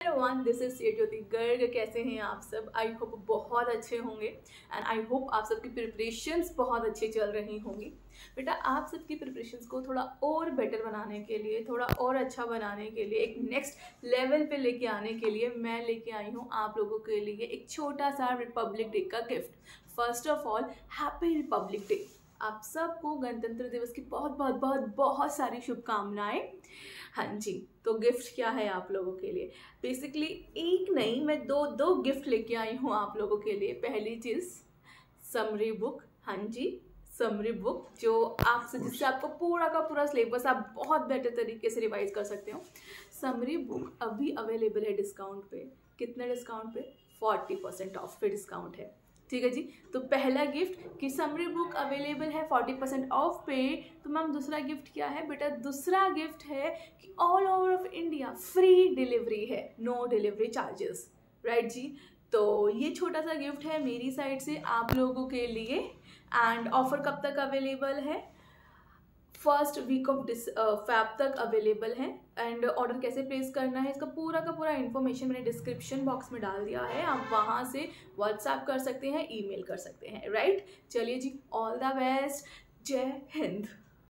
Everyone, this is Jyoti Garg. कैसे हैं आप सब? आई होप बहुत अच्छे होंगे एंड आई होप आप सबकी प्रिपरेशंस बहुत अच्छी चल रही होंगी। बेटा, आप सबकी प्रिपरेशंस को थोड़ा और बेटर बनाने के लिए, थोड़ा और अच्छा बनाने के लिए, एक नेक्स्ट लेवल पे लेके आने के लिए मैं लेके आई हूँ आप लोगों के लिए एक छोटा सा रिपब्लिक डे का gift. First of all, happy Republic Day. आप सबको गणतंत्र दिवस की बहुत बहुत बहुत बहुत सारी शुभकामनाएं। हाँ जी, तो गिफ्ट क्या है आप लोगों के लिए? बेसिकली एक नहीं, मैं दो गिफ्ट लेके आई हूँ आप लोगों के लिए। पहली चीज़ समरी बुक। हाँ जी, समरी बुक जो आपसे, जिससे आपको पूरा का पूरा सिलेबस आप बहुत बेटर तरीके से रिवाइज कर सकते हो। समरी बुक अभी अवेलेबल है डिस्काउंट पे। कितने डिस्काउंट पे? 40% ऑफ पे डिस्काउंट है। ठीक है जी। तो पहला गिफ्ट कि समरी बुक अवेलेबल है 40% ऑफ पे। तो मैम दूसरा गिफ्ट क्या है? बेटा, दूसरा गिफ्ट है कि all over of India free delivery है, नो डिलीवरी चार्जेस। राइट जी। तो ये छोटा सा गिफ्ट है मेरी साइड से आप लोगों के लिए। एंड ऑफर कब तक अवेलेबल है? फर्स्ट वीक ऑफ फैब तक अवेलेबल है। एंड ऑर्डर कैसे प्लेस करना है, इसका पूरा का पूरा इन्फॉर्मेशन मैंने डिस्क्रिप्शन बॉक्स में डाल दिया है। आप वहाँ से व्हाट्सएप कर सकते हैं, ईमेल कर सकते हैं। राइट, चलिए जी, ऑल द बेस्ट। जय हिंद।